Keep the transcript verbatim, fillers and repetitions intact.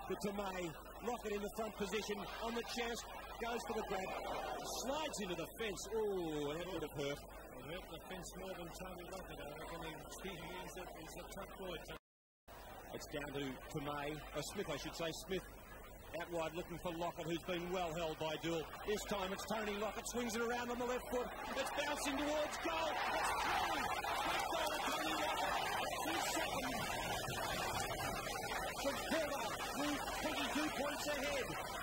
to Tomei. Lockett in the front position, on the chest, goes for the grab, slides into the fence. Oh, that would have hurt. It hurt the fence more than Tony Lockett. I reckon he, he's, a, he's a tough boy. It's down to Tomei, or Smith I should say, Smith out wide looking for Lockett, who's been well held by Dool. This time it's Tony Lockett, swings it around on the left foot, it's bouncing towards goal, it's through! Great goal to Tony Lockett, that's his second. From Porter, with twenty-two points ahead.